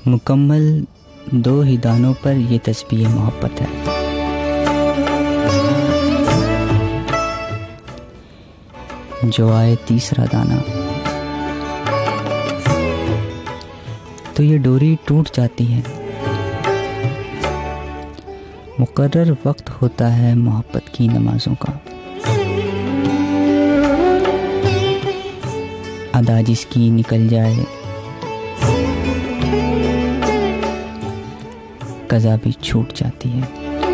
मुकम्मल 2 ही दानों पर ये तस्बीह मोहब्बत है। जो आए तीसरा दाना तो ये डोरी टूट जाती है। मुकर्रर वक्त होता है मोहब्बत की नमाजों का, अदा जिसकी निकल जाए कज़ा भी छूट जाती है।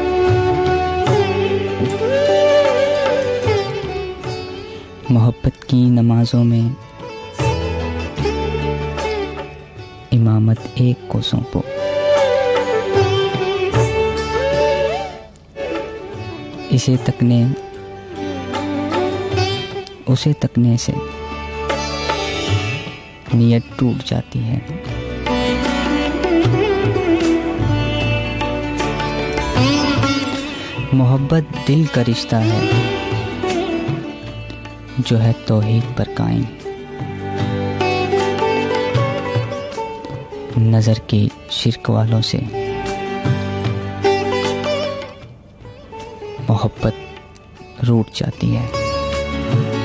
मोहब्बत की नमाजों में इमामत एक को सौंपो। इसे तकने उसे तकने से नियत टूट जाती है। मोहब्बत दिल का रिश्ता है जो है तौहीद पर कायम। नजर के शिर्क वालों से मोहब्बत रूठ जाती है।